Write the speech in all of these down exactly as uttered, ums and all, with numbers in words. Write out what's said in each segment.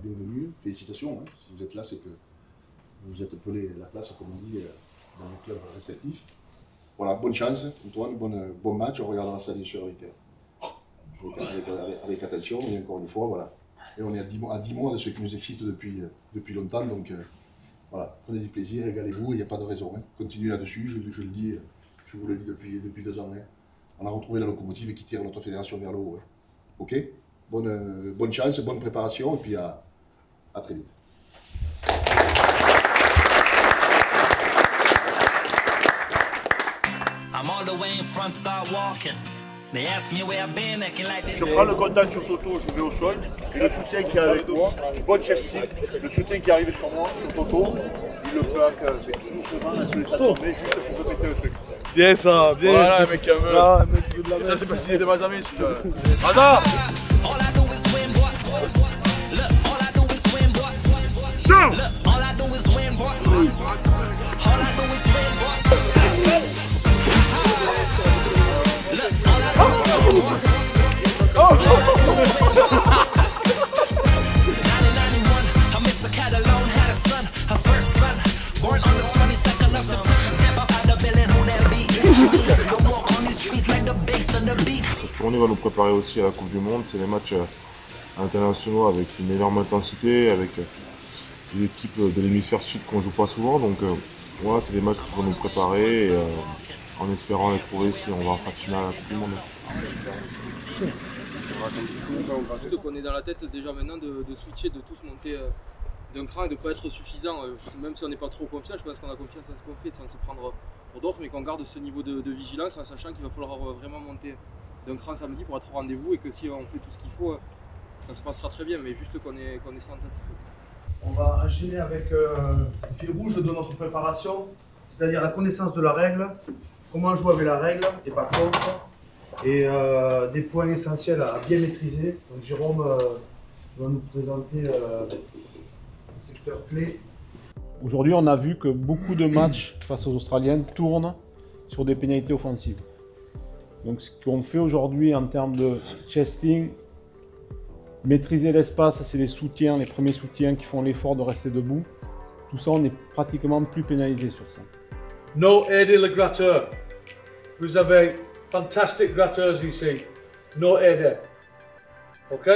bienvenue, félicitations. Hein. Si vous êtes là, c'est que vous êtes pelé la place, comme on dit, dans nos clubs respectifs. Voilà, bonne chance, Antoine, bon, bon match, on regardera ça bien sûr avec, avec, avec, avec attention, et encore une fois, voilà. Et on est à dix mois, à dix mois de ce qui nous excite depuis, depuis longtemps, donc euh, voilà, prenez du plaisir, régalez-vous, il n'y a pas de raison. Hein. Continuez là-dessus, je, je le dis, je vous l'ai dit depuis, depuis deux ans. Hein. On a retrouvé la locomotive qui tire notre fédération vers le haut. Hein. Ok, bonne, euh, bonne chance, bonne préparation, et puis à, à très vite. Je prends le contact sur Toto, je vais au sol, et le soutien qui est avec moi, bon chesting, le soutien qui arrive sur moi, sur Toto, il le plaque, c'est tout doucement, je laisse tomber juste pour répéter le truc. Bien ça, bien. Voilà, mec, un meuf. Ah, mec, de la ça, c'est pas signé de Mazamé, celui-là. Maza! Show! Cette tournée va nous préparer aussi à la Coupe du Monde. C'est des matchs internationaux avec une énorme intensité, avec des équipes de l'hémisphère sud qu'on ne joue pas souvent. Donc voilà, c'est des matchs qui vont nous préparer et, euh, en espérant les trouver si on va en phase finale à la Coupe du Monde. Juste qu'on est dans la tête déjà maintenant de, de switcher, de tous monter euh, d'un cran et de ne pas être suffisant. Euh, même si on n'est pas trop confiant, je pense qu'on a confiance en ce qu'on fait sans se prendre pour d'autres, mais qu'on garde ce niveau de, de vigilance en sachant qu'il va falloir vraiment monter d'un cran samedi pour être au rendez-vous et que si on fait tout ce qu'il faut, ça se passera très bien, mais juste qu'on est, qu'on est sans tête. On va enchaîner avec euh, le fil rouge de notre préparation, c'est-à-dire la connaissance de la règle, comment jouer avec la règle et pas contre, et euh, des points essentiels à bien maîtriser. Donc Jérôme euh, va nous présenter euh, le secteur clé. Aujourd'hui, on a vu que beaucoup de matchs face aux Australiens tournent sur des pénalités offensives. Donc ce qu'on fait aujourd'hui en termes de chesting, maîtriser l'espace, c'est les soutiens, les premiers soutiens qui font l'effort de rester debout. Tout ça, on est pratiquement plus pénalisé sur ça. No aider le gratteur. Vous avez fantastic gratteurs ici. No aider. Ok?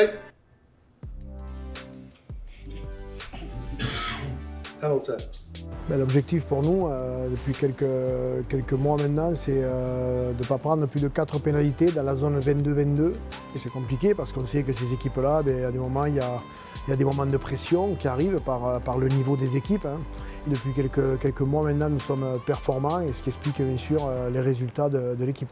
Hamilton. Ben, l'objectif pour nous, euh, depuis quelques, quelques mois maintenant, c'est euh, de ne pas prendre plus de quatre pénalités dans la zone vingt-deux vingt-deux. Et c'est compliqué parce qu'on sait que ces équipes-là, ben, à des moments, il y a, il y a des moments de pression qui arrivent par, par le niveau des équipes. Hein. Et depuis quelques, quelques mois maintenant, nous sommes performants, et ce qui explique bien sûr les résultats de, de l'équipe.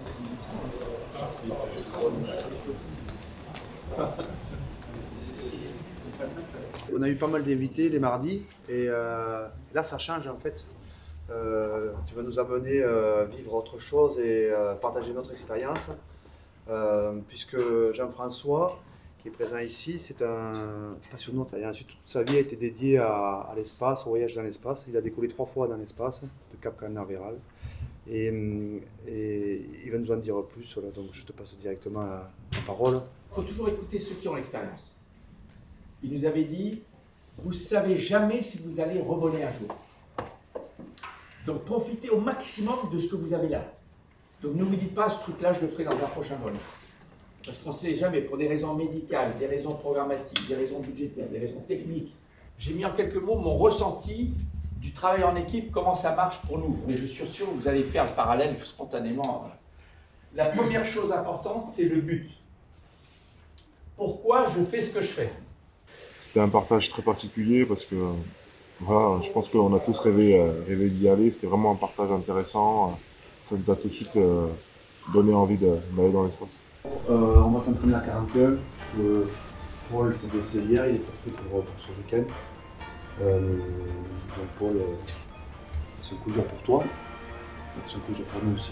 On a eu pas mal d'invités les mardis et euh, là ça change en fait. Euh, tu vas nous amener euh, vivre autre chose et euh, partager notre expérience. Euh, puisque Jean-François, qui est présent ici, c'est un passionnant. Et ensuite, toute sa vie a été dédiée à, à l'espace, au voyage dans l'espace. Il a décollé trois fois dans l'espace, de Cap Canaveral. Et, et il va nous en dire plus. Voilà, donc je te passe directement la, la parole. Il faut toujours écouter ceux qui ont l'expérience. Il nous avait dit, vous ne savez jamais si vous allez revoler un jour. Donc profitez au maximum de ce que vous avez là. Donc ne vous dites pas, ce truc-là, je le ferai dans un prochain vol. Parce qu'on ne sait jamais, pour des raisons médicales, des raisons programmatiques, des raisons budgétaires, des raisons techniques. J'ai mis en quelques mots mon ressenti du travail en équipe, comment ça marche pour nous. Mais je suis sûr que vous allez faire le parallèle spontanément. La première chose importante, c'est le but. Pourquoi je fais ce que je fais? C'était un partage très particulier parce que voilà, je pense qu'on a tous rêvé, euh, rêvé d'y aller. C'était vraiment un partage intéressant. Ça nous a tout de suite euh, donné envie d'aller dans l'espace. Euh, on va s'entraîner à quarante et un. Le Paul s'est blessé hier, il est parfait pour, pour ce week-end. Euh, donc Paul, euh, c'est un coup dur pour toi, c'est un coup dur pour nous aussi.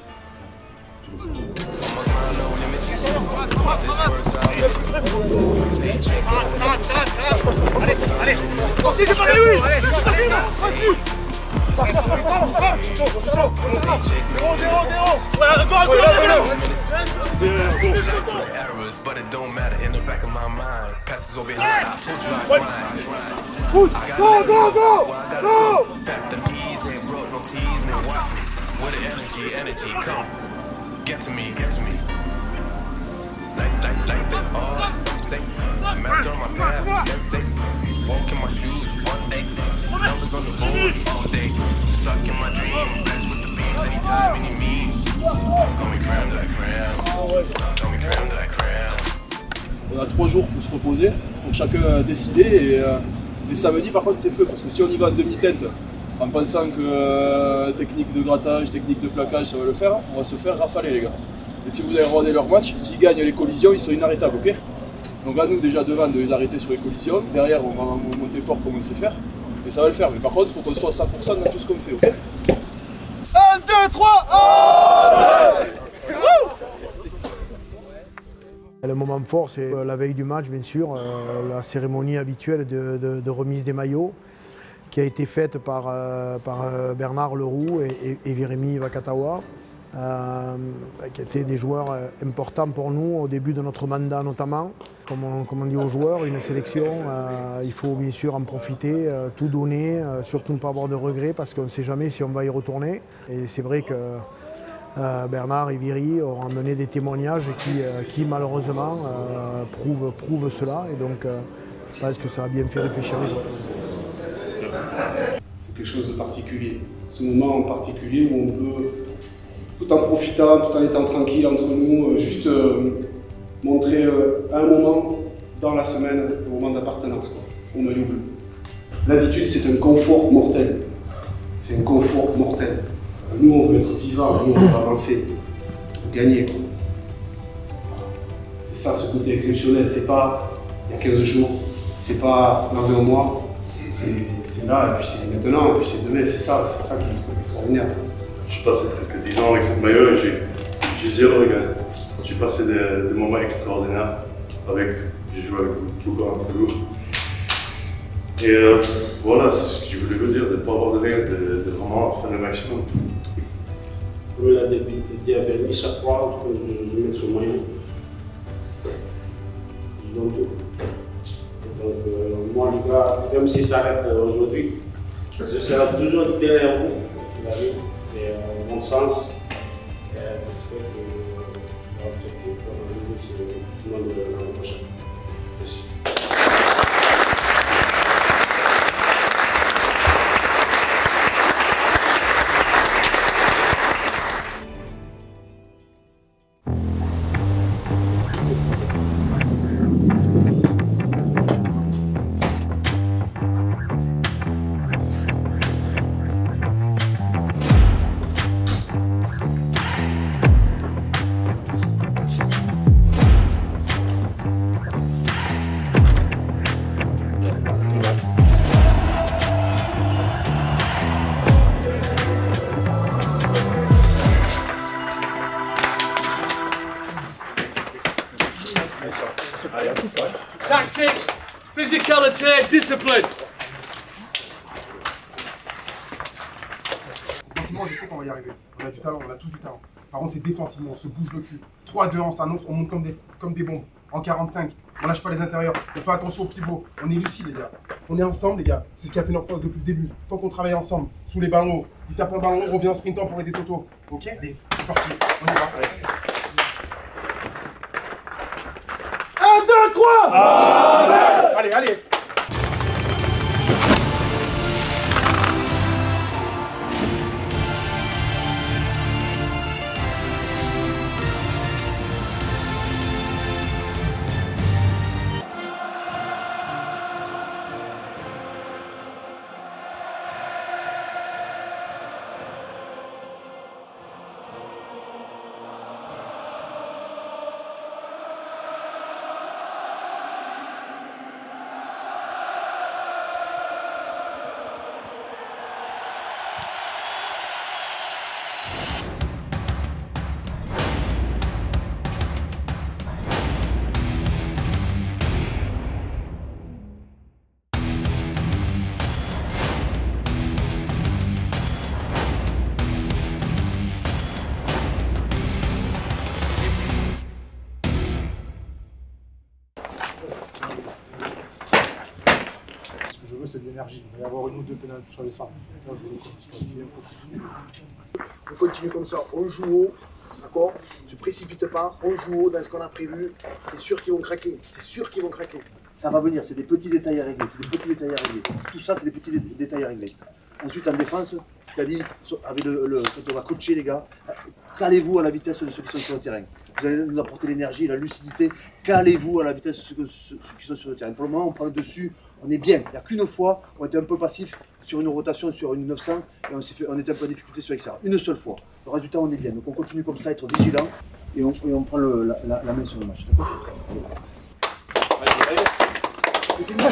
Allez, allez, allez, allez, allez, allez, allez, allez, allez, allez, allez, Go, go, go! Go! With the energy, energy, come. Get to me, get to me. Life, life, life is hard, some say. Master on my path, sensei. Walk in my shoes, one day. Numbers on the board, all day. Stuck in my dream, blessed with the beams, anytime, any means. Call me crown de la crème. Call me crown de la crème. On a trois jours pour se reposer, pour chacun décider. Et euh, les samedis, par contre, c'est feu, parce que si on y va en demi-teinte, en pensant que euh, technique de grattage, technique de plaquage, ça va le faire, on va se faire rafaler, les gars. Et si vous avez regardé leur match, s'ils gagnent les collisions, ils sont inarrêtables, ok? Donc à nous déjà devant de les arrêter sur les collisions, derrière on va monter fort comme on sait faire, et ça va le faire. Mais par contre, il faut qu'on soit à cent pour cent dans tout ce qu'on fait, ok? un, deux, trois, allez! Le moment fort, c'est la veille du match, bien sûr, euh, la cérémonie habituelle de, de, de remise des maillots, qui a été faite par, euh, par euh, Bernard Leroux et, et, et Virimi Vakatawa, euh, qui étaient des joueurs euh, importants pour nous au début de notre mandat notamment. Comme on, comme on dit aux joueurs, une sélection, euh, il faut bien sûr en profiter, euh, tout donner, euh, surtout ne pas avoir de regrets parce qu'on ne sait jamais si on va y retourner. Et c'est vrai que euh, Bernard et Viri auront donné des témoignages qui, euh, qui malheureusement euh, prouvent, prouvent cela. Et donc euh, je pense que ça a bien fait réfléchir les autres. C'est quelque chose de particulier. Ce moment en particulier où on peut, tout en profitant, tout en étant tranquille entre nous, juste euh, montrer euh, un moment dans la semaine, un moment d'appartenance au maillot bleu. L'habitude, c'est un confort mortel. C'est un confort mortel. Nous, on veut être vivants, nous, on veut avancer, on veut gagner. C'est ça, ce côté exceptionnel. C'est pas il y a quinze jours, c'est pas dans un mois. C'est là, et puis c'est maintenant, et puis c'est demain, c'est ça, c'est ça qui est extraordinaire. J'ai passé presque dix ans avec cette maillot et j'ai zéro regret. J'ai passé des, des moments extraordinaires avec, j'ai joué avec beaucoup d'entre vous. Et euh, voilà, c'est ce que je voulais vous dire, de ne pas avoir de rien, de, de vraiment faire le maximum. Comme il a dit à Bernie, chaque fois que je, je mets sur maillot, je donne tout. Donc, euh, moi, les gars, même si ça arrête euh, aujourd'hui, je serai toujours derrière vous, il arrive, et euh, bon sens. Et euh, j'espère que l'objectif, c'est tout le monde de l'année prochaine. Merci. Tactics, physicality, discipline. Offensivement, je sais qu'on va y arriver. On a du talent, on a tous du talent. Par contre, c'est défensivement, on se bouge le cul. trois deux, on s'annonce, on monte comme des, comme des bombes. En quarante-cinq, on lâche pas les intérieurs. On fait attention au pivot. On est lucide, les gars. On est ensemble, les gars. C'est ce qui a fait notre force depuis le début. Tant qu'on travaille ensemble, sous les ballons hauts, il tape un ballon, on revient en sprintant pour aider Toto. Ok? Allez, c'est parti. On y va. un, deux, trois! Allez, allez! que je veux, c'est de l'énergie. Il va y avoir une ou deux pénalités sur les femmes. Là, je veux qu'on soit bien focus. On continue comme ça, on joue haut, d'accord? On ne se précipite pas, on joue haut dans ce qu'on a prévu. C'est sûr qu'ils vont craquer, c'est sûr qu'ils vont craquer. Ça va venir, c'est des petits détails à régler, c'est des petits détails à régler. Tout ça, c'est des petits dé détails à régler. Ensuite, en défense, ce qu'a dit, avec le, le, quand on va coacher les gars, calez-vous à la vitesse de ceux qui sont sur le terrain. Vous allez nous apporter l'énergie, la lucidité, calez-vous à la vitesse de ceux, ceux, ceux qui sont sur le terrain. Pour le moment, on prend le dessus, on est bien. Il n'y a qu'une fois, on était un peu passif sur une rotation sur une neuf cents et on, fait, on était un peu en difficulté sur l'extérieur. Une seule fois. Le reste du temps, on est bien. Donc on continue comme ça, être vigilant et on, et on prend le, la, la, la main sur le match. Allez, allez.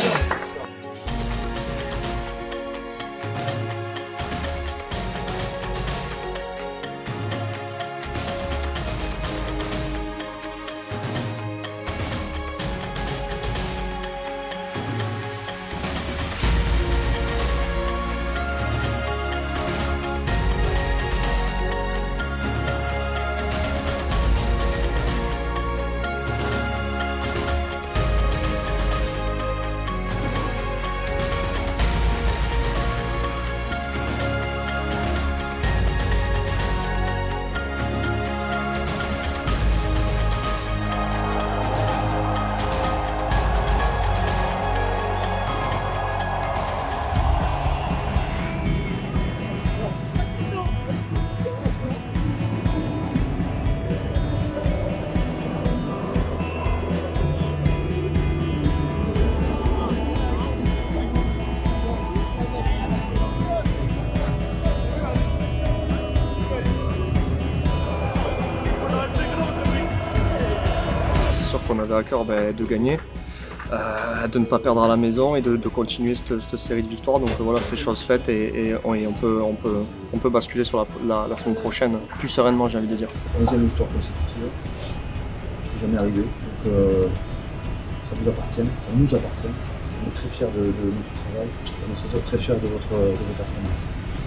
On avait à cœur ben, de gagner, euh, de ne pas perdre à la maison et de, de continuer cette, cette série de victoires. Donc voilà, c'est chose faite et, et, on, et on, peut, on, peut, on peut basculer sur la, la, la semaine prochaine plus sereinement, j'ai envie de dire. onzième victoire consécutive, c'est jamais arrivé, donc euh, ça vous appartient, ça nous appartient. On est très fiers de, de notre travail, on est très fiers de votre, de votre performance.